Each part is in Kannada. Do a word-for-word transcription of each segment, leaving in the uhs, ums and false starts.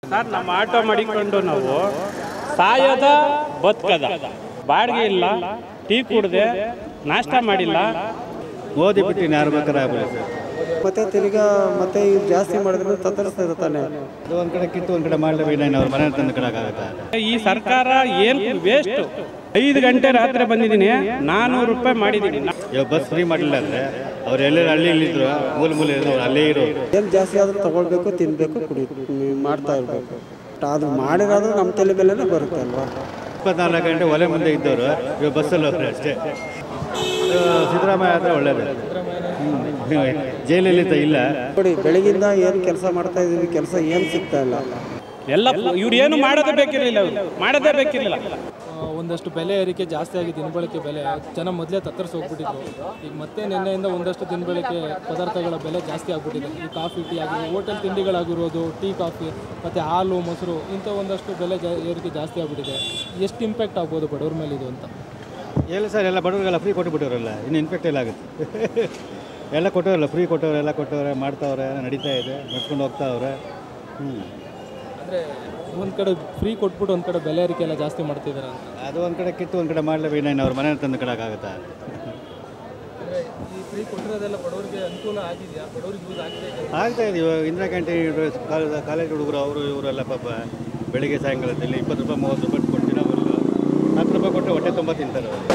ಸರ್ ನಮ್ಮ ಆಟೋ ಮಾಡಿಕೊಂಡು ನಾವು ಸಾಯದ ಬದುಕದ ಬಾಡಿಗೆ ಇಲ್ಲ, ಟೀ ಕುಡ್ದೆ, ನಾಷ್ಟ ಮಾಡಿಲ್ಲ, ಓದಿ ಬಿಟ್ಟು ಯಾರು ಬೇಕಾದ್ರೆ ಆಗಲಿ ಸರ್. ಮತ್ತೆ ತಿರ್ಗಾ ಮತ್ತೆ ಈಗ ಜಾಸ್ತಿ ಮಾಡಿದ್ರೆ ತತ್ತರಿಸ್ತಾ ತಾನೆ. ಅದು ಒಂದು ಕಡೆ ಕಿತ್ತು ಒಂದು ಕಡೆ ಮಾಡಲೇಬೇಕು, ನಾನು ಅವ್ರ ಮನೆ ತಂದು ಕಡೆಗಾಗುತ್ತೆ. ಈ ಸರ್ಕಾರ ಏನು ವೇಸ್ಟ್. ಐದು ಗಂಟೆ ರಾತ್ರಿ ಬಂದಿದ್ದೀನಿ, ನಾನ್ನೂರು ರೂಪಾಯಿ ಮಾಡಿದ್ದೀನಿ. ಇವಾಗ ಬಸ್ ಫ್ರೀ ಮಾಡಿಲ್ಲ ಅಂದರೆ ಅವ್ರು ಎಲ್ಲರೂ ಹಳ್ಳಿ ಇಲ್ಲಿದ್ರು ಮೂಲ ಮೂಲ ಅವ್ರು ಅಲ್ಲೇ ಇರೋರು. ಏನು ಜಾಸ್ತಿ ಆದರೂ ತೊಗೊಳ್ಬೇಕು, ತಿನ್ನಬೇಕು, ಕುಡಿ ಮಾಡ್ತಾ ಇರಬೇಕು. ಅದು ಮಾಡಿರೋದು ನಮ್ಮ ತಲೆ ಮೇಲೇ ಬರುತ್ತೆ ಅಲ್ವಾ. ಇಪ್ಪತ್ನಾಲ್ಕು ಗಂಟೆ ಒಲೆ ಮುಂದೆ ಇದ್ದವರು ಇವಾಗ ಬಸ್ಸಲ್ಲಿ ಹೋಗ್ತಾರೆ ಅಷ್ಟೇ. ಸಿದ್ದರಾಮಯ್ಯ ಆದರೆ ಒಳ್ಳೇದು. ಜೈಲಲ್ಲಿ ಇಲ್ಲ ನೋಡಿ, ಬೆಳಗಿಂದ ಏನು ಕೆಲಸ ಮಾಡ್ತಾ ಇದ್ದೀವಿ, ಕೆಲಸ ಏನು ಸಿಗ್ತಾ ಇಲ್ಲ. ಎಲ್ಲ ಇವ್ರು ಏನು ಮಾಡೋದೇ ಬೇಕಿರಲಿಲ್ಲ, ಮಾಡೋದೇ ಬೇಕಿರಲಿಲ್ಲ. ಒಂದಷ್ಟು ಬೆಲೆ ಏರಿಕೆ ಜಾಸ್ತಿ ಆಗಿ ದಿನಬಳಕೆ ಬೆಲೆ ಜನ ಮೊದಲೇ ತತ್ತರಿಸಿ ಹೋಗ್ಬಿಟ್ಟಿದ್ರು. ಈಗ ಮತ್ತೆ ನಿನ್ನೆಯಿಂದ ಒಂದಷ್ಟು ದಿನಬಳಕೆ ಪದಾರ್ಥಗಳ ಬೆಲೆ ಜಾಸ್ತಿ ಆಗ್ಬಿಟ್ಟಿದೆ. ಈ ಕಾಫಿ ಟೀ ಆಗಿ ಹೋಟೆಲ್ ತಿಂಡಿಗಳಾಗಿರೋದು, ಟೀ ಕಾಫಿ ಮತ್ತು ಹಾಲು ಮೊಸರು ಇಂಥ ಒಂದಷ್ಟು ಬೆಲೆ ಜಾ ಏರಿಕೆ ಜಾಸ್ತಿ ಆಗ್ಬಿಟ್ಟಿದೆ. ಎಷ್ಟು ಇಂಪ್ಯಾಕ್ಟ್ ಆಗ್ಬೋದು ಬಡವ್ರ ಮೇಲೆ ಇದು ಅಂತ? ಎಲ್ಲ ಸರ್, ಎಲ್ಲ ಬಡವರಿಗೆಲ್ಲ ಫ್ರೀ ಕೊಟ್ಟುಬಿಟ್ಟವರಲ್ಲ, ಇನ್ನು ಇನ್ಫೆಕ್ಟ್ ಎಲ್ಲ ಆಗುತ್ತೆ. ಎಲ್ಲ ಕೊಟ್ಟವರಲ್ಲ, ಫ್ರೀ ಕೊಟ್ಟವ್ರೆ, ಎಲ್ಲ ಕೊಟ್ಟವ್ರೆ, ಮಾಡ್ತಾವ್ರೆ, ನಡೀತಾ ಇದೆ, ನಡ್ಸ್ಕೊಂಡು ಹೋಗ್ತಾವ್ರೆ. ಹ್ಞೂ ಅಂದರೆ ಒಂದು ಕಡೆ ಫ್ರೀ ಕೊಟ್ಬಿಟ್ಟು ಒಂದು ಕಡೆ ಬೆಲೆ ಏರಿಕೆ ಎಲ್ಲ ಜಾಸ್ತಿ ಮಾಡ್ತಿದ್ದಾರೆ ಅಂತ. ಅದು ಒಂದು ಕಡೆ ಕಿತ್ತು ಒಂದು ಕಡೆ ಮಾಡಲೇಬೇಕು, ನಾನು ಅವ್ರ ಮನೆ ತಂದು ಕಡೆಗಾಗುತ್ತೆ. ಅಂದರೆ ಈ ಫ್ರೀ ಕೊಟ್ಟಿರೋದೆಲ್ಲ ಬಡವರಿಗೆ ಅನುಕೂಲ ಆಗಿದೆಯಾ? ಬಡವ್ರಿಗೆ ಯೂಸ್ ಆಗ್ತಾ ಇದೆ? ಆಗ್ತಾ ಇದೆ. ಇವಾಗ ಇಂದಿರಾ ಕ್ಯಾಂಟೀನ್ ಕಾಲೇಜ್ ಕಾಲೇಜ್ ಹುಡುಗರು ಅವರು ಇವರೆಲ್ಲ ಪಾಪ ಬೆಳಿಗ್ಗೆ ಸಾಯಂಕಾಲದಲ್ಲಿ ಇಪ್ಪತ್ತು ರೂಪಾಯಿ ಮೂವತ್ತು ರೂಪಾಯಿ ಕೊಡ್ತೀನಿ, ಅವರು ಹತ್ತು ರೂಪಾಯಿ ಕೊಟ್ಟು ಹೊಟ್ಟೆ ತುಂಬ ತಿಂತಾರೆ. ಅವರು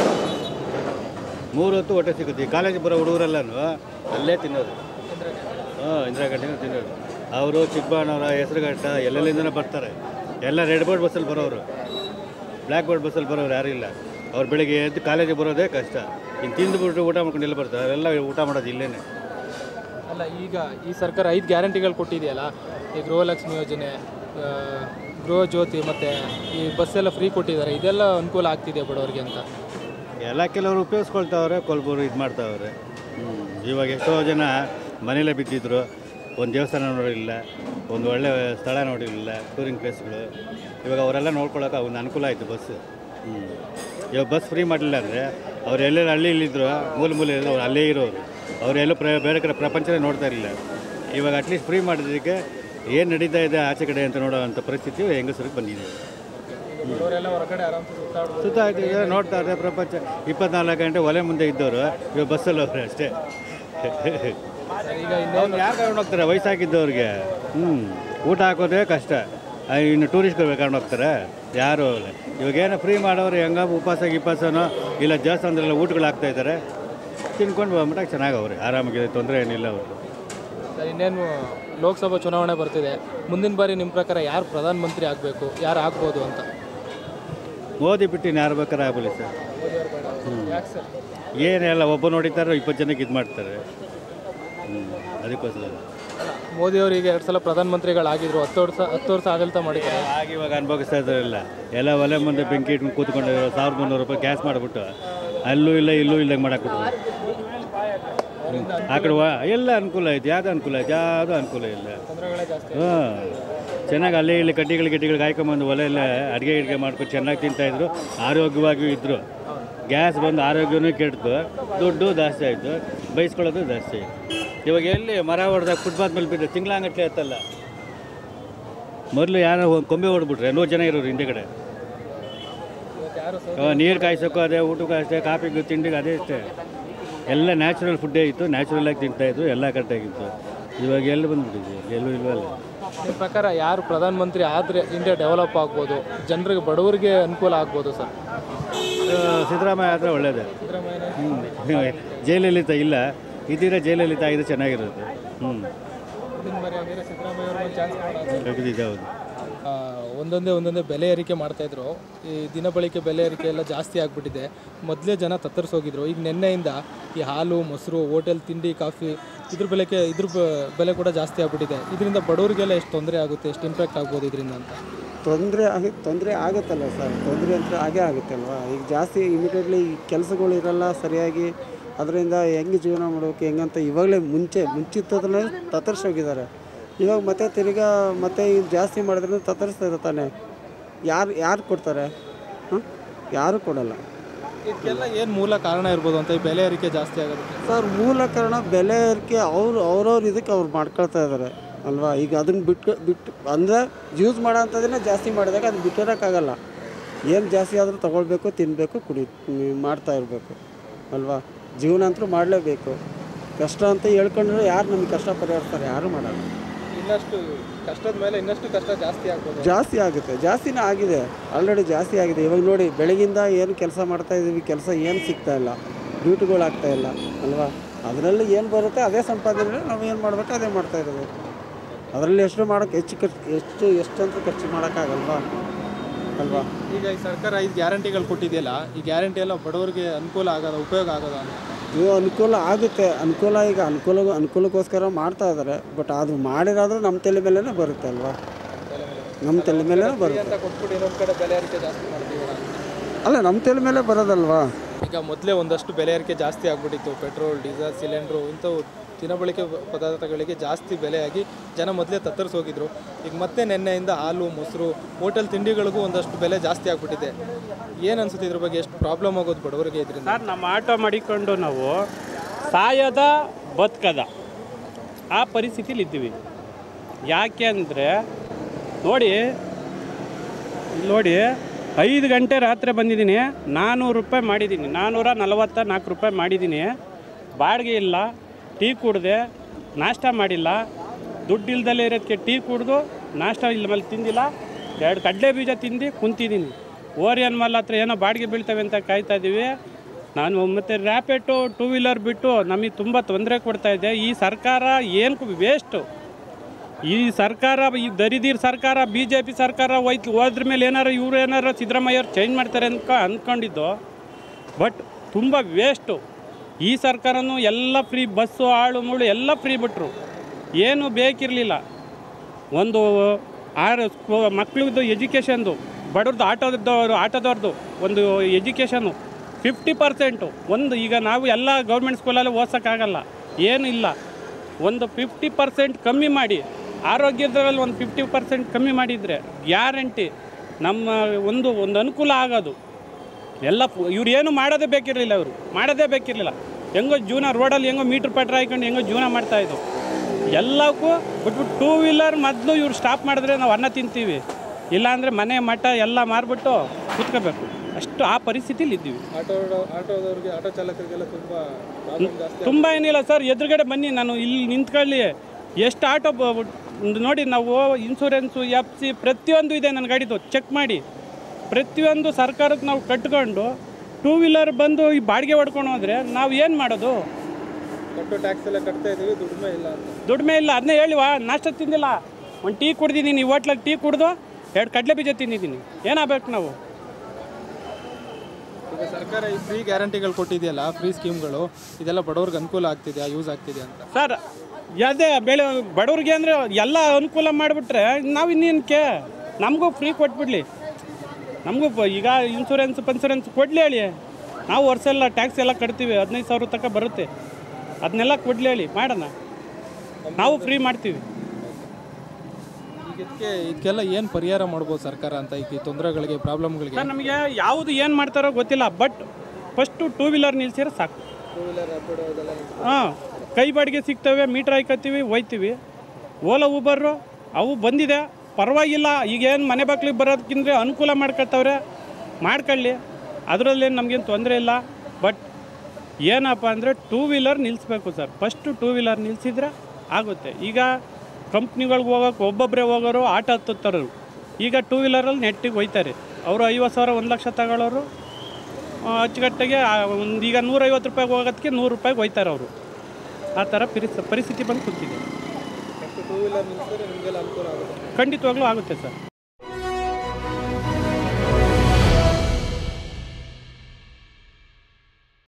ಮೂರು ಹೊತ್ತು ಹೊಟ್ಟೆ ಸಿಗುತ್ತೆ. ಈ ಕಾಲೇಜಿಗೆ ಬರೋ ಹುಡುಗರೆಲ್ಲನೂ ಅಲ್ಲೇ ತಿನ್ನೋದು. ಹಾಂ, ಇಂದಿರಾ ಕ್ಯಾಂಟೀನ್ ತಿನ್ನೋದು. ಅವರು ಚಿಕ್ಕಬಾಣವರ, ಹೆಸರುಘಟ್ಟ ಎಲ್ಲೆಲ್ಲಿಂದನೇ ಬರ್ತಾರೆ. ಎಲ್ಲ ರೆಡ್ ಬೋರ್ಡ್ ಬಸ್ಸಲ್ಲಿ ಬರೋರು, ಬ್ಲ್ಯಾಕ್ ಬೋರ್ಡ್ ಬಸ್ಸಲ್ಲಿ ಬರೋರು ಯಾರೂ ಇಲ್ಲ. ಅವ್ರು ಬೆಳಿಗ್ಗೆ ಎದ್ದು ಕಾಲೇಜಿಗೆ ಬರೋದೇ ಕಷ್ಟ. ಇನ್ನು ತಿಂದುಬಿಟ್ಟು ಊಟ ಮಾಡ್ಕೊಂಡು ಎಲ್ಲ ಬರ್ತಾರೆ. ಅವರೆಲ್ಲ ಊಟ ಮಾಡೋದು ಇಲ್ಲೇ. ಅಲ್ಲ, ಈಗ ಈ ಸರ್ಕಾರ ಐದು ಗ್ಯಾರಂಟಿಗಳು ಕೊಟ್ಟಿದೆಯಲ್ಲ, ಈ ಗೃಹಲಕ್ಷ್ಮಿ ಯೋಜನೆ, ಗೃಹ ಜ್ಯೋತಿ ಮತ್ತು ಈ ಬಸ್ಸೆಲ್ಲ ಫ್ರೀ ಕೊಟ್ಟಿದ್ದಾರೆ, ಇದೆಲ್ಲ ಅನುಕೂಲ ಆಗ್ತಿದೆ ಬಡವರಿಗೆ ಅಂತ? ಎಲ್ಲ ಕೆಲವರು ಉಪಯೋಗಿಸ್ಕೊಳ್ತಾವ್ರೆ, ಕೊಲ್ಬೂರು ಇದು ಮಾಡ್ತಾವ್ರೆ. ಇವಾಗ ಎಷ್ಟೋ ಜನ ಮನೇಲೇ ಬಿದ್ದಿದ್ರು, ಒಂದು ದೇವಸ್ಥಾನ ನೋಡಿರಲಿಲ್ಲ, ಒಂದು ಒಳ್ಳೆಯ ಸ್ಥಳ ನೋಡಿರಲಿಲ್ಲ, ಟೂರಿಂಗ್ ಪ್ಲೇಸ್ಗಳು. ಇವಾಗ ಅವರೆಲ್ಲ ನೋಡ್ಕೊಳ್ಳೋಕೆ ಒಂದು ಅನುಕೂಲ ಆಯಿತು ಬಸ್ಸು. ಹ್ಞೂ ಇವಾಗ ಬಸ್ ಫ್ರೀ ಮಾಡಲಿಲ್ಲ ಅಂದರೆ ಅವ್ರು ಎಲ್ಲೆಲ್ಲ ಹಳ್ಳಿ ಇಲ್ಲಿದ್ರು ಮೂಲ ಮೂಲ ಇರೋದು ಅವ್ರು ಅಲ್ಲೇ ಇರೋರು. ಅವರೆಲ್ಲೂ ಪ್ರ ಬೇರೆ ಕಡೆ ಪ್ರಪಂಚನೇ ನೋಡ್ತಾ ಇರಲಿಲ್ಲ. ಇವಾಗ ಅಟ್ಲೀಸ್ಟ್ ಫ್ರೀ ಮಾಡಿದ್ದಕ್ಕೆ ಏನು ನಡೀತಾ ಇದೆ ಆಚೆ ಕಡೆ ಅಂತ ನೋಡೋ ಅಂಥ ಪರಿಸ್ಥಿತಿ ಹೆಂಗಸರಿಗೆ ಬಂದಿದೆ. ಸುತ್ತಾಡ್ತಿ ನೋಡ್ತಾ ಇದ್ದಾರೆ ಪ್ರಪಂಚ. ಇಪ್ಪತ್ನಾಲ್ಕು ಗಂಟೆ ಒಲೆ ಮುಂದೆ ಇದ್ದವರು ಇವಾಗ ಬಸ್ಸಲ್ಲಿ ಹೋಗ್ತಾರೆ ಅಷ್ಟೇ. ಈಗ ಅವ್ರು ಯಾರು ಕರ್ಕೊಂಡು ಹೋಗ್ತಾರೆ? ವಯಸ್ಸಾಗಿದ್ದವ್ರಿಗೆ ಹ್ಞೂ ಊಟ ಹಾಕೋದೇ ಕಷ್ಟ. ಇನ್ನು ಟೂರಿಸ್ಟ್ಗಳು ಕರ್ಕೊಂಡು ಹೋಗ್ತಾರೆ ಯಾರು? ಇವಾಗೇನೋ ಫ್ರೀ ಮಾಡೋರು ಹೆಂಗ ಉಪವಾಸ ಗಿಪಾಸನೋ ಇಲ್ಲ ದೇವಸ್ಥಾನದಲ್ಲೆಲ್ಲ ಊಟಗಳು ಹಾಕ್ತಾಯಿದ್ದಾರೆ, ತಿನ್ಕೊಂಡು ಬಂದ್ಬಿಟ್ಟಾಗ ಚೆನ್ನಾಗವ್ರೆ, ಆರಾಮಾಗಿದೆ, ತೊಂದರೆ ಏನಿಲ್ಲ ಅವ್ರಿಗೆ. ಇನ್ನೇನು ಲೋಕಸಭಾ ಚುನಾವಣೆ ಬರ್ತಿದೆ, ಮುಂದಿನ ಬಾರಿ ನಿಮ್ಮ ಪ್ರಕಾರ ಯಾರು ಪ್ರಧಾನಮಂತ್ರಿ ಆಗಬೇಕು, ಯಾರು ಆಗ್ಬೋದು ಅಂತ? ಮೋದಿ ಬಿಟ್ಟು ಯಾರು ಬೇಕಾದ್ರೆ ಆಗಲಿ ಸರ್. ಹ್ಞೂ ಏನೆಲ್ಲ ಒಬ್ಬ ನೋಡಿತಾರೆ, ಇಪ್ಪತ್ತು ಜನಕ್ಕೆ ಇದು ಮಾಡ್ತಾರೆ. ಹ್ಞೂ ಅದಕ್ಕೋಸ್ಕರ ಮೋದಿಯವರಿಗೆ ಎರಡು ಸಲ ಪ್ರಧಾನಮಂತ್ರಿಗಳಾಗಿದ್ರು, ಹತ್ತು ವರ್ಷ ಹತ್ತು ವರ್ಷ ಆಡಳಿತ ಮಾಡಿದ್ದಾರೆ. ಆಗಿ ಇವಾಗ ಅನುಭವಿಸ್ತಾ ಇದ್ದಾರಲ್ಲ, ಎಲ್ಲ ಒಲೆ ಮುಂದೆ ಬೆಂಕಿ ಇಟ್ಕೊಂಡು ಕೂತ್ಕೊಂಡಿರೋ ಸಾವಿರದ ಮುನ್ನೂರು ರೂಪಾಯಿ ಗ್ಯಾಸ್ ಮಾಡಿಬಿಟ್ಟು ಅಲ್ಲೂ ಇಲ್ಲ ಇಲ್ಲೂ ಇಲ್ದಂಗೆ ಮಾಡಾಕ್ಬಿಟ್ರು. ಆ ಕಡೆ ಎಲ್ಲ ಅನುಕೂಲ ಐತೆ, ಯಾವುದು ಅನುಕೂಲ ಐತೆ? ಯಾವುದೂ ಅನುಕೂಲ ಇಲ್ಲ. ಹಾಂ, ಚೆನ್ನಾಗಿ ಅಲ್ಲಿ ಇಲ್ಲಿ ಕಡ್ಡಿಗಳು ಗಿಡ್ಡಿಗಳಿಗೆ ಹಾಕೊಂಬಂದು ಒಲೆಯಲ್ಲೇ ಅಡುಗೆ ಗಿಡಿಗೆ ಮಾಡ್ಕೊಂಡು ಚೆನ್ನಾಗಿ ತಿಂತಾಯಿದ್ರು, ಆರೋಗ್ಯವಾಗಿಯೂ ಇದ್ದರು. ಗ್ಯಾಸ್ ಬಂದು ಆರೋಗ್ಯನೂ ಕೆಡ್ತು, ದುಡ್ಡು ಜಾಸ್ತಿ ಆಯಿತು, ಬೈಸ್ಕೊಳ್ಳೋದು ಜಾಸ್ತಿ ಆಯಿತು. ಇವಾಗ ಎಲ್ಲಿ ಮರ ಹೊಡೆದಾಗ ಫುಟ್ಪಾತ್ ಮೇಲೆ ಬಿದ್ದರೆ ತಿಂಗಳಂಗಟ್ಟಲೆ ಇರ್ತಲ್ಲ. ಮೊದಲು ಯಾರೋ ಕೊಂಬೆ ಹೊಡೆದ್ಬಿಟ್ರೆ ನೂರು ಜನ ಇರೋರು ಹಿಂದೆ ಕಡೆ. ನೀರು ಕಾಯಿಸೋಕ್ಕೂ ಅದೇ, ಊಟಕ್ಕೂ ಅಷ್ಟೇ, ಕಾಫಿಗೂ ತಿಂಡಿಗೆ ಅದೇ ಅಷ್ಟೇ. ಎಲ್ಲ ನ್ಯಾಚುರಲ್ ಫುಡ್ಡೇ ಇತ್ತು, ನ್ಯಾಚುರಲಾಗಿ ತಿಂತಾಯಿತ್ತು, ಎಲ್ಲ ಕರೆಕ್ಟಾಗಿತ್ತು. ಇವಾಗ ಎಲ್ಲಿ ಬಂದುಬಿಟ್ಟಿದೆ? ಎಲ್ಲೂ ಇಲ್ವಲ್ಲ. ನಿಮ್ಮ ಪ್ರಕಾರ ಯಾರು ಪ್ರಧಾನಮಂತ್ರಿ ಆದರೆ ಇಂಡಿಯಾ ಡೆವಲಪ್ ಆಗ್ಬೋದು, ಜನರಿಗೆ ಬಡವರಿಗೆ ಅನುಕೂಲ ಆಗ್ಬೋದು ಸರ್? ಸಿದ್ದರಾಮಯ್ಯ ಆದರೆ ಒಳ್ಳೆಯದೇ. ಹ್ಞೂ ಜೈಲಲ್ಲಿ ಇಲ್ಲ, ಇದ್ದಿದ್ರೆ ಜೈಲಲ್ಲಿ ಇದು ಚೆನ್ನಾಗಿರುತ್ತೆ. ಹ್ಞೂ ಹೌದು. ಒಂದೊಂದೇ ಒಂದೊಂದೇ ಬೆಲೆ ಏರಿಕೆ ಮಾಡ್ತಾಯಿದ್ರು. ಈ ದಿನಬಳಕೆ ಬೆಲೆ ಏರಿಕೆ ಎಲ್ಲ ಜಾಸ್ತಿ ಆಗಿಬಿಟ್ಟಿದೆ. ಮೊದಲೇ ಜನ ತತ್ತರಿಸೋಗಿದ್ರು. ಈಗ ನಿನ್ನೆಯಿಂದ ಈ ಹಾಲು ಮೊಸರು ಹೋಟೆಲ್ ತಿಂಡಿ ಕಾಫಿ ಇದ್ರ ಬೆಲೆಗೆ ಇದ್ರ ಬೆಲೆ ಕೂಡ ಜಾಸ್ತಿ ಆಗಿಬಿಟ್ಟಿದೆ. ಇದರಿಂದ ಬಡವರಿಗೆಲ್ಲ ಎಷ್ಟು ತೊಂದರೆ ಆಗುತ್ತೆ, ಎಷ್ಟು ಇಂಪ್ಯಾಕ್ಟ್ ಆಗ್ಬೋದು ಇದರಿಂದ ಅಂತ? ತೊಂದರೆ ಆಗಿ ತೊಂದರೆ ಆಗುತ್ತಲ್ಲ ಸರ್, ತೊಂದರೆ ಅಂತ ಆಗೇ ಆಗುತ್ತಲ್ವ. ಈಗ ಜಾಸ್ತಿ ಇಮಿಡಿಯೇಟ್ಲಿ ಕೆಲಸಗಳು ಇರಲ್ಲ ಸರಿಯಾಗಿ, ಅದರಿಂದ ಹೆಂಗೆ ಜೀವನ ಮಾಡೋಕೆ ಹೆಂಗಂತ ಇವಾಗಲೇ ಮುಂಚೆ ಮುಂಚಿತದಲ್ಲೇ ತತ್ತರಿಸೋಗಿದ್ದಾರೆ. ಇವಾಗ ಮತ್ತೆ ತಿರ್ಗಾ ಮತ್ತೆ ಈಗ ಜಾಸ್ತಿ ಮಾಡಿದ್ರೆ ತತ್ತರಿಸ್ತಾ ಇರ್ತಾನೆ. ಯಾರು ಯಾರು ಕೊಡ್ತಾರೆ? ಹಾಂ, ಯಾರೂ ಕೊಡೋಲ್ಲ. ಇದಕ್ಕೆಲ್ಲ ಏನು ಮೂಲ ಕಾರಣ ಇರ್ಬೋದು ಅಂತ ಈ ಬೆಲೆ ಏರಿಕೆ ಜಾಸ್ತಿ ಆಗೋದಕ್ಕೆ? ಸರ್ ಮೂಲ ಕಾರಣ ಬೆಲೆ ಏರಿಕೆ ಅವರು ಅವ್ರವ್ರ ಇದಕ್ಕೆ ಅವ್ರು ಮಾಡ್ಕೊಳ್ತಾ ಇದ್ದಾರೆ. ಅಲ್ವಾ. ಈಗ ಅದನ್ನು ಬಿಟ್ಟು ಬಿಟ್ಟು ಅಂದರೆ ಯೂಸ್ ಮಾಡೋ ಅಂಥದ್ದನ್ನೇ ಜಾಸ್ತಿ ಮಾಡಿದಾಗ ಅದು ಬಿಟ್ಟಿರೋಕ್ಕಾಗಲ್ಲ. ಏನು ಜಾಸ್ತಿ ಆದರೂ ತೊಗೊಳ್ಬೇಕು, ತಿನ್ನಬೇಕು, ಕುಡಿ ಮಾಡ್ತಾ ಇರಬೇಕು ಅಲ್ವಾ. ಜೀವನ ಅಂತೂ ಮಾಡಲೇಬೇಕು. ಕಷ್ಟ ಅಂತ ಹೇಳ್ಕೊಂಡ್ರೆ ಯಾರು ನಮಗೆ ಕಷ್ಟ ಪರಿಹರಿಸ್ತಾರೆ? ಯಾರು ಮಾಡಲ್ಲ. ಇನ್ನಷ್ಟು ಕಷ್ಟದ ಮೇಲೆ ಇನ್ನಷ್ಟು ಕಷ್ಟ ಜಾಸ್ತಿ ಆಗ್ಬೋದು. ಜಾಸ್ತಿ ಆಗುತ್ತೆ, ಜಾಸ್ತಿನೇ ಆಗಿದೆ, ಆಲ್ರೆಡಿ ಜಾಸ್ತಿ ಆಗಿದೆ. ಇವಾಗ ನೋಡಿ, ಬೆಳಗಿಂದ ಏನು ಕೆಲಸ ಮಾಡ್ತಾಯಿದ್ದೀವಿ, ಕೆಲಸ ಏನು ಸಿಗ್ತಾ ಇಲ್ಲ, ಡ್ಯೂಟಿಗಳು ಆಗ್ತಾಯಿಲ್ಲ ಅಲ್ವಾ. ಅದರಲ್ಲಿ ಏನು ಬರುತ್ತೆ ಅದೇ ಸಂಪಾದನೆ, ನಾವು ಏನು ಮಾಡಬೇಕು ಅದೇ ಮಾಡ್ತಾಯಿರೋದು. ಅದರಲ್ಲಿ ಎಷ್ಟು ಮಾಡೋಕ್ಕೆ ಹೆಚ್ಚು ಖರ್ಚು ಎಷ್ಟು ಎಷ್ಟಂತ ಖರ್ಚು ಮಾಡೋಕ್ಕಾಗಲ್ವಾ ಅಲ್ವಾ. ಈಗ ಈ ಸರ್ಕಾರ ಐದು ಗ್ಯಾರಂಟಿಗಳು ಕೊಟ್ಟಿದೆಯಲ್ಲ, ಈ ಗ್ಯಾರಂಟಿ ಎಲ್ಲ ಬಡವರಿಗೆ ಅನುಕೂಲ ಆಗೋದ, ಉಪಯೋಗ ಆಗೋದ? ಇದು ಅನುಕೂಲ ಆಗುತ್ತೆ. ಅನುಕೂಲ ಈಗ ಅನುಕೂಲ ಅನುಕೂಲಕ್ಕೋಸ್ಕರ ಮಾಡ್ತಾ ಇದ್ದಾರೆ. ಬಟ್ ಅದು ಮಾಡಿರೋದು ನಮ್ಮ ತಲೆ ಮೇಲೇ ಬರುತ್ತೆ ಅಲ್ವಾ. ನಮ್ಮ ತಲೆ ಮೇಲೆ ಬರುತ್ತೆ. ಕೊಟ್ಬಿಟ್ಟು ಇನ್ನೊಂದು ಕಡೆ ಬೆಲೆ ಏರಿಕೆ ಜಾಸ್ತಿ ಮಾಡ್ತೀವಿ ಅಲ್ಲ, ನಮ್ಮ ತಲೆ ಮೇಲೆ ಬರೋದಲ್ವಾ. ಈಗ ಮೊದಲೇ ಒಂದಷ್ಟು ಬೆಲೆ ಏರಿಕೆ ಜಾಸ್ತಿ ಆಗಿಬಿಟ್ಟಿತ್ತು. ಪೆಟ್ರೋಲ್, ಡೀಸೆಲ್, ಸಿಲಿಂಡ್ರು ಇಂಥವು ದಿನಬಳಕೆ ಪದಾರ್ಥಗಳಿಗೆ ಜಾಸ್ತಿ ಬೆಲೆಯಾಗಿ ಜನ ಮೊದಲೇ ತತ್ತರಿಸಿ ಹೋಗಿದ್ರು. ಈಗ ಮತ್ತೆ ನಿನ್ನೆಯಿಂದ ಹಾಲು, ಮೊಸರು, ಹೋಟೆಲ್ ತಿಂಡಿಗಳಿಗೂ ಒಂದಷ್ಟು ಬೆಲೆ ಜಾಸ್ತಿ ಆಗಿಬಿಟ್ಟಿದೆ. ಏನು ಅನ್ಸುತ್ತೆ ಇದ್ರ ಬಗ್ಗೆ? ಎಷ್ಟು ಪ್ರಾಬ್ಲಮ್ ಆಗೋದು ಬಡವರಿಗೆ ಇದರಿಂದ? ಸರ್, ನಮ್ಮ ಆಟೋ ಮಾಡಿಕೊಂಡು ನಾವು ಸಾಯದ ಬದುಕದ ಆ ಪರಿಸ್ಥಿತಿಲಿ ಇದ್ದೀವಿ. ಯಾಕೆ ಅಂದರೆ ನೋಡಿ ನೋಡಿ ಐದು ಗಂಟೆ ರಾತ್ರಿ ಬಂದಿದ್ದೀನಿ, ನಾನ್ನೂರು ರೂಪಾಯಿ ಮಾಡಿದ್ದೀನಿ, ನಾನ್ನೂರ ನಲವತ್ತ ನಾಲ್ಕು ರೂಪಾಯಿ ಮಾಡಿದ್ದೀನಿ. ಬಾಡಿಗೆ ಇಲ್ಲ, ಟೀ ಕುಡಿದೆ, ನಾಷ್ಟ ಮಾಡಿಲ್ಲ, ದುಡ್ಡು ಇಲ್ದಲ್ಲೇ ಇರೋದಕ್ಕೆ ಟೀ ಕುಡಿದು ನಾಷ್ಟ ಇಲ್ಲ ಮೇಲೆ ತಿಂದಿಲ್ಲ, ಎರಡು ಕಡಲೆ ಬೀಜ ತಿಂದು ಕುಂತಿದ್ದೀನಿ. ಓರಿಯನ್ ಮಾಲ್ ಹತ್ರ ಏನೋ ಬಾಡಿಗೆ ಬೀಳ್ತವೆ ಅಂತ ಕಾಯ್ತಾ ಇದ್ದೀವಿ. ನಾನು ಮತ್ತು ರ್ಯಾಪಿಡು ಟೂ ವೀಲರ್ ಬಿಟ್ಟು ನಮಗೆ ತುಂಬ ತೊಂದರೆ ಕೊಡ್ತಾಯಿದೆ. ಈ ಸರ್ಕಾರ ಏನು ವೇಸ್ಟು. ಈ ಸರ್ಕಾರ, ಈ ದರಿದೀರ್ ಸರ್ಕಾರ, ಬಿ ಜೆ ಪಿ ಸರ್ಕಾರ ಹೋಯ್ತು ಹೋದ್ರ ಮೇಲೆ ಏನಾರು ಇವರು ಏನಾರು ಸಿದ್ದರಾಮಯ್ಯವ್ರು ಚೇಂಜ್ ಮಾಡ್ತಾರೆ ಅನ್ಕ ಅಂದ್ಕೊಂಡಿದ್ದು. ಬಟ್ ತುಂಬ ವೇಸ್ಟು. ಈ ಸರ್ಕಾರನೂ ಎಲ್ಲ ಫ್ರೀ, ಬಸ್ಸು, ಆಳು ಮುಳು ಎಲ್ಲ ಫ್ರೀ ಬಿಟ್ಟರು. ಏನು ಬೇಕಿರಲಿಲ್ಲ. ಒಂದು ಆರು ಮಕ್ಳದ್ದು ಎಜುಕೇಷನ್ದು, ಬಡವ್ರದ್ದು ಆಟೋದವ್ರು ಆಟೋದವ್ರದ್ದು ಒಂದು ಎಜುಕೇಷನು ಫಿಫ್ಟಿ ಪರ್ಸೆಂಟು ಒಂದು. ಈಗ ನಾವು ಎಲ್ಲ ಗೌರ್ಮೆಂಟ್ ಸ್ಕೂಲಲ್ಲಿ ಓದ್ಸೋಕ್ಕಾಗಲ್ಲ, ಏನು ಇಲ್ಲ. ಒಂದು ಫಿಫ್ಟಿ ಪರ್ಸೆಂಟ್ ಕಮ್ಮಿ ಮಾಡಿ, ಆರೋಗ್ಯದಲ್ಲಿ ಒಂದು ಫಿಫ್ಟಿ ಪರ್ಸೆಂಟ್ ಕಮ್ಮಿ ಮಾಡಿದರೆ ಗ್ಯಾರಂಟಿ ನಮ್ಮ ಒಂದು ಒಂದು ಅನುಕೂಲ ಆಗೋದು. ಎಲ್ಲ ಇವ್ರು ಏನು ಮಾಡೋದೇ ಬೇಕಿರಲಿಲ್ಲ, ಅವರು ಮಾಡೋದೇ ಬೇಕಿರಲಿಲ್ಲ. ಹೆಂಗೋ ಜೀವನ ರೋಡಲ್ಲಿ ಹೆಂಗೋ ಮೀಟ್ರ್ ಪಟ್ರ ಹಾಕೊಂಡು ಹೆಂಗೋ ಜೀವನ ಮಾಡ್ತಾಯಿದ್ದು. ಎಲ್ಲಕ್ಕೂ ಬಿಟ್ಬಿಟ್ಟು ಟೂ ವೀಲರ್ ಮೊದಲು ಇವ್ರು ಸ್ಟಾಪ್ ಮಾಡಿದ್ರೆ ನಾವು ಅನ್ನ ತಿಂತೀವಿ, ಇಲ್ಲಾಂದರೆ ಮನೆ ಮಠ ಎಲ್ಲ ಮಾರ್ಬಿಟ್ಟು ಕೂತ್ಕೋಬೇಕು. ಅಷ್ಟು ಆ ಪರಿಸ್ಥಿತಿಲಿ ಇದ್ದೀವಿ. ಆಟೋ ಆಟೋದವ್ರಿಗೆ, ಆಟೋ ಚಾಲಕರಿಗೆಲ್ಲ ತುಂಬ ತುಂಬ ಏನಿಲ್ಲ ಸರ್. ಎದುರುಗಡೆ ಬನ್ನಿ, ನಾನು ಇಲ್ಲಿ ನಿಂತ್ಕೊಳ್ಳಿ, ಎಷ್ಟು ಆಟೋ ನೋಡಿ. ನಾವು ಇನ್ಸೂರೆನ್ಸು, ಎಫ್ ಸಿ ಪ್ರತಿಯೊಂದು ಇದೆ ನನ್ನ ಗಾಡಿದು, ಚೆಕ್ ಮಾಡಿ. ಪ್ರತಿಯೊಂದು ಸರ್ಕಾರಕ್ಕೆ ನಾವು ಕಟ್ಕೊಂಡು ಟೂ ವೀಲರ್ ಬಂದು ಈ ಬಾಡಿಗೆ ಹೊಡ್ಕೊಂಡು ಹೋದರೆ ನಾವು ಏನು ಮಾಡೋದು? ಕಟ್ಟೋ ಟ್ಯಾಕ್ಸ್ ಎಲ್ಲ ಕಟ್ತಾ ಇದ್ದೀವಿ, ದುಡಿಮೆ ಇಲ್ಲ ಅಂತ. ದುಡಿಮೆ ಇಲ್ಲ, ಅದನ್ನೇ ಹೇಳಿವಾ. ನಾಷ್ಟ ತಿಂದಿಲ್ಲ, ಒಂದು ಟೀ ಕುಡ್ದಿದ್ದೀನಿ, ಹೋಟ್ಲಾಗ ಟೀ ಕುಡ್ದು ಎರಡು ಕಡಲೆ ಬೀಜ ತಿಂದಿದ್ದೀನಿ. ಏನಾಗಬೇಕು ನಾವು? ಈಗ ಸರ್ಕಾರ ಈ ಫ್ರೀ ಗ್ಯಾರಂಟಿಗಳು ಕೊಟ್ಟಿದೆಯಲ್ಲ, ಫ್ರೀ ಸ್ಕೀಮ್ಗಳು, ಇದೆಲ್ಲ ಬಡವ್ರಿಗೆ ಅನುಕೂಲ ಆಗ್ತಿದೆಯಾ, ಯೂಸ್ ಆಗ್ತಿದೆ ಅಂತ? ಸರ್, ಅದೇ ಬೆಳೆ ಬಡವ್ರಿಗೆ ಅಂದರೆ ಎಲ್ಲ ಅನುಕೂಲ ಮಾಡಿಬಿಟ್ರೆ ನಾವು ಇನ್ನೇನಕ್ಕೆ? ನಮಗೂ ಫ್ರೀ ಕೊಟ್ಬಿಡ್ಲಿ. ನಮಗೂ ಈಗ ಇನ್ಸೂರೆನ್ಸ್ ಪನ್ಸೂರೆನ್ಸ್ ಕೊಡಲಿ ಹೇಳಿ. ನಾವು ವರ್ಷ ಎಲ್ಲ ಟ್ಯಾಕ್ಸ್ ಎಲ್ಲ ಕಟ್ತೀವಿ, ಹದಿನೈದು ಸಾವಿರ ತನಕ ಬರುತ್ತೆ. ಅದನ್ನೆಲ್ಲ ಕೊಡಲಿ ಹೇಳಿ, ಮಾಡೋಣ. ನಾವು ಫ್ರೀ ಮಾಡ್ತೀವಿ. ಈಗ ಇದಕ್ಕೆ ಇದಕ್ಕೆಲ್ಲ ಏನು ಪರಿಹಾರ ಮಾಡ್ಬೋದು ಸರ್ಕಾರ ಅಂತ, ಈಗ ಈ ತೊಂದರೆಗಳಿಗೆ, ಪ್ರಾಬ್ಲಮ್ಗಳಿಗೆ? ಸರ್, ನಮಗೆ ಯಾವುದು ಏನು ಮಾಡ್ತಾರೋ ಗೊತ್ತಿಲ್ಲ. ಬಟ್ ಫಸ್ಟು ಟೂ ವೀಲರ್ ನಿಲ್ಸಿದ್ರೆ ಸಾಕು. ಟೂ ವೀಲರ್ ರ್ಯಾಪಿಡೋ ಅದೆಲ್ಲ ಹಾಂ, ಕೈ ಬಾಡಿಗೆ ಸಿಗ್ತವೆ, ಮೀಟ್ರ್ ಹಾಕೋತೀವಿ, ಹೋಯ್ತೀವಿ. ಓಲಾ ಊಬರು ಅವು ಬಂದಿದೆ, ಪರವಾಗಿಲ್ಲ. ಈಗೇನು ಮನೆ ಬಾಗಿಲಿಗೆ ಬರೋದಕ್ಕಿಂತ ಅನುಕೂಲ ಮಾಡ್ಕೊಳ್ತವ್ರೆ, ಮಾಡ್ಕೊಳ್ಳಿ. ಅದರಲ್ಲೇನು ನಮಗೇನು ತೊಂದರೆ ಇಲ್ಲ. ಬಟ್ ಏನಪ್ಪ ಅಂದರೆ ಟೂ ವೀಲರ್ ನಿಲ್ಲಿಸ್ಬೇಕು ಸರ್. ಫಸ್ಟು ಟೂ ವೀಲರ್ ನಿಲ್ಲಿಸಿದ್ರೆ ಆಗುತ್ತೆ. ಈಗ ಕಂಪ್ನಿಗಳ್ಗೆ ಹೋಗೋಕೆ ಒಬ್ಬೊಬ್ಬರೇ ಹೋಗೋರು, ಆಟೋ ಹತ್ತುತ್ತಾರು. ಈಗ ಟೂ ವೀಲರಲ್ಲಿ ನೆಟ್ಟಿಗೆ ಹೋಯ್ತಾರೆ. ಅವರು ಐವತ್ತು ಸಾವಿರ ಒಂದು ಲಕ್ಷ ತಗೊಳ್ಳೋರು ಅಚ್ಚುಕಟ್ಟಾಗೆ ಒಂದು ಈಗ ನೂರೈವತ್ತು ರೂಪಾಯಿಗೆ ಹೋಗೋದಕ್ಕೆ ನೂರು ರೂಪಾಯಿಗೆ ಹೋಯ್ತಾರೆ ಅವರು. ಆ ಥರ ಪರಿಸ್ ಪರಿಸ್ಥಿತಿ ಬಂದು ಕೂತಿದೆ. ಟೂ ವೀಲರ್ ನಿಲ್ಲಿಸಿದ್ರೆ ನಿಮಗೆಲ್ಲ ಅನುಕೂಲ ಆಗುತ್ತೆ? ಖಂಡಿತವಾಗ್ಲೂ ಆಗುತ್ತೆ ಸರ್.